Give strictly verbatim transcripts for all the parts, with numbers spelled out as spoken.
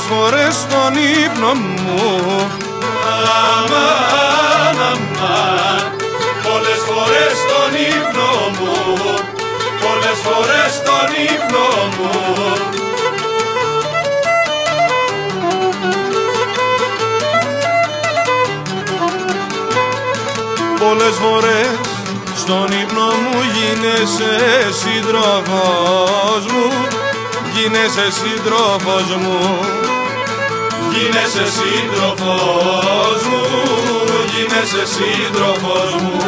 φορές στον ύπνο μου. Αμάν, αμάν, πολλές φορές στον ύπνο μου, πολλές φορές στον ύπνο μου. Πολλές φορές στον ύπνο μου γίνεσαι σύντροφος μου, γίνεσαι σύντροφος μου, γίνεσαι σύντροφος μου, γίνεσαι σύντροφος μου.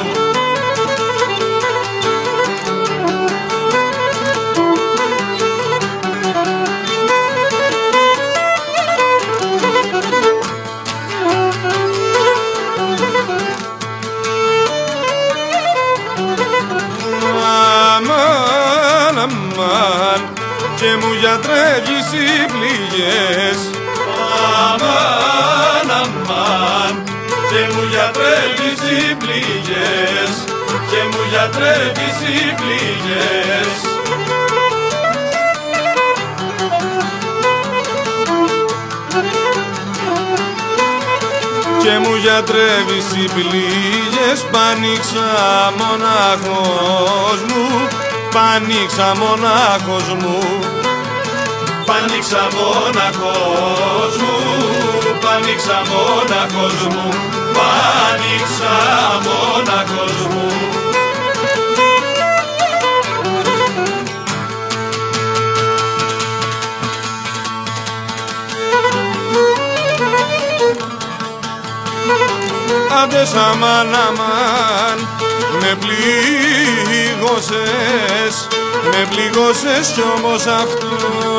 Αμάν, αμάν, και μου γιατρεύεις οι πληγές. Αμάν, αμάν, και μου γιατρεύεις οι πληγές, και μου γιατρεύεις οι πληγές. Και μου γιατρεύεις οι πληγές, πάνιξα μονάχος μου, πάνιξα μονάχος μου. Πάνιξα μόναχος μου, πάνιξα μόναχος μου, πάνιξα μόναχος μου. Άντε αμάν, αμάν, με πλήγωσες, με πληγώσες κι όμως αυτό.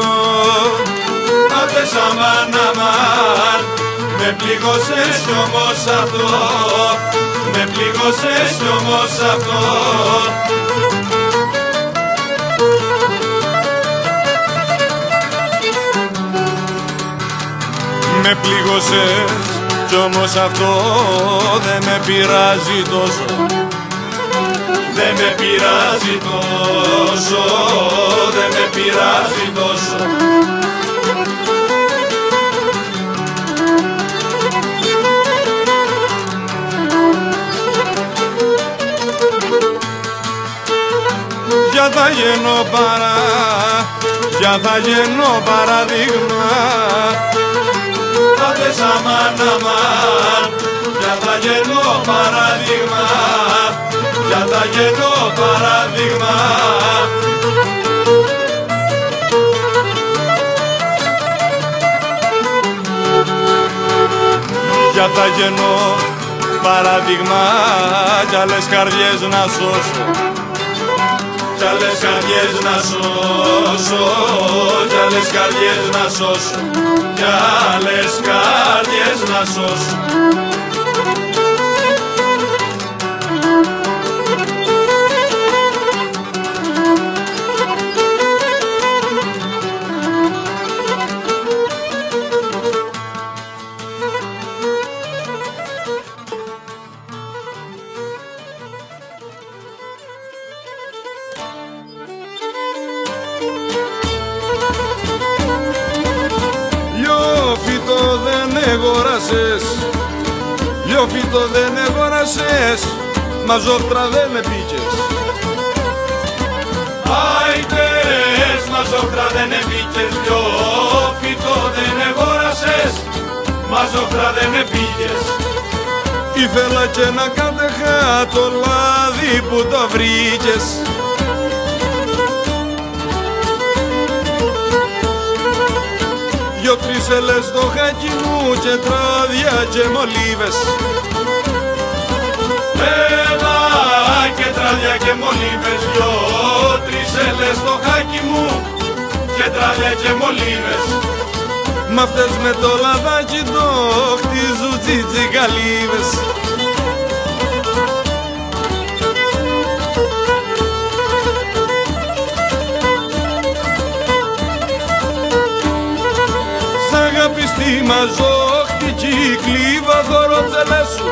Άντε αμάν, αμάν, με πληγώσες κι όμως αυτό, με πληγώσες κι όμως αυτό. Με πληγώσες κι όμως αυτό δεν με πειράζει τόσο, δεν με πειράζει τόσο, δεν με πειράζει τόσο. Για θα γίνω παρά, για θα γίνω παραδείγμα. Άντε αμάν, αμάν, για θα γίνω παράδειγμα, για θα γίνω παράδειγμα. Για θα γίνω παράδειγμα κι άλλες καρδιές να σώσω, κι άλλες καρδιές να σώσω, κι άλλες καρδιές να σώσω, κι άλλες καρδιές να σώσω. Λιώφυτο δεν εγόρασες, λιώφυτο δεν εγόρασες, μαζόχτρα δεν με πήκες. Άιτες, μαζόχτρα δεν επίκες, λιώφυτο δεν εγόρασες, μαζόχτρα δεν επίκες. Ήθελα και να κατέχα το λάδι που το βρήκες. Δυο-τρεις ελές στο χάκι μου και τράδια και μολύβες. Έλα και τράδια και μολύβες, δυο-τρεις ελές στο χάκι μου και τράδια και μολύβες. Μ' αυτές με το λαδάκι το χτίζουν τσιτσικαλίβες. Σ' αγαπηστή μαζόχτικη κλίβα θωρώ τσελές σου.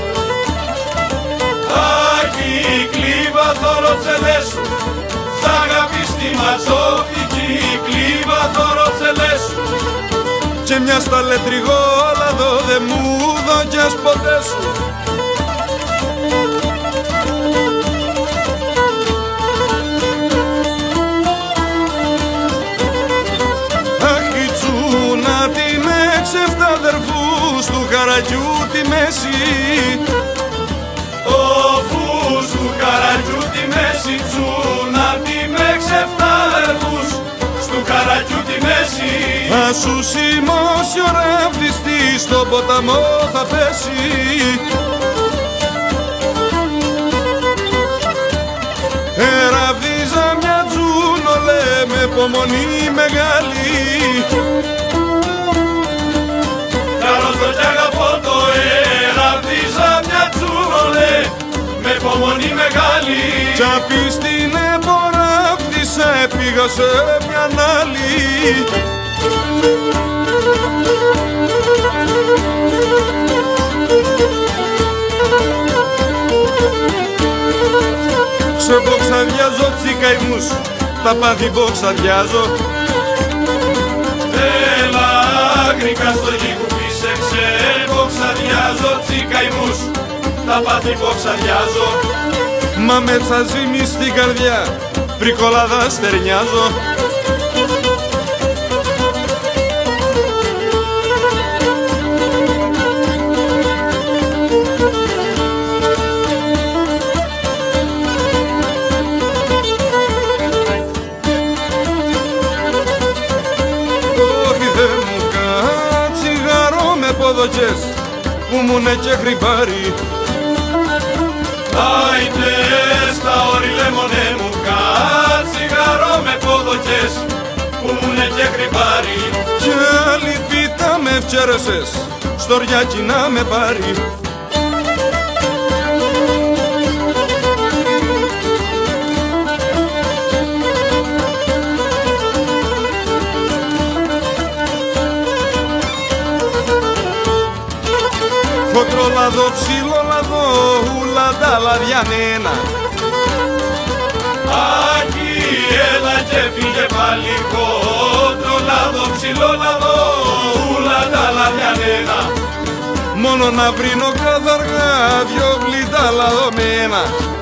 Αχι κλίβα θωρώ τσελές σου, σ' αγαπηστή μαζόχτικη κλίβα θωρώ τσελές σου. και μια στα λετριγόλαδο δε μου δώκες ποτέ σου. Αχ η τσούνα την έξεφτα αδερφούς του Καραγιού τη μέση, ο φούς του Καραγιού τη μέση, τσούνα την έξεφτα αδερφούς του Καραγιού τη μέση. Ας σου σημώσει ο ραβδιστής στον ποταμό θα πέσει. Εραβδίζα μια τζούνο λέμε υπομονή μεγάλη, καρότο κι αγαπώ το εραβδίζα μια τζούνο λέ με υπομονή μεγάλη. κι απ' στην εμποράβδισα πήγα σε μια άλλη. Σε μποξαδιάζω τσικαϊμούς, τα πάθη μποξαδιάζω. Έλα γρήκα στο γη που φύσεξε, μποξαδιάζω τσικαϊμούς, τα πάθη μποξαδιάζω. Μα με τσαζίμι στην καρδιά, βρικολάδα στερνιάζω. Ποδοκές που μου είναι και χρυπάρι. Άιντε στα όρη λεμονέ μου κατσιγαρό με ποδοκές που μου είναι και χρυπάρι. Κι άλλη πίτα με φτιάρεσες στο ριάκι να με πάρει. Χοντρολαδό, ψιλολαδό, ούλα τα λαδιανένα. Άκη έλα και φύγε πάλι, χοντρολαδό, ψιλολαδό, ούλα τα λαδιανένα. Μόνο να βρίνω καθαργά δυο γλυκά λαδωμένα.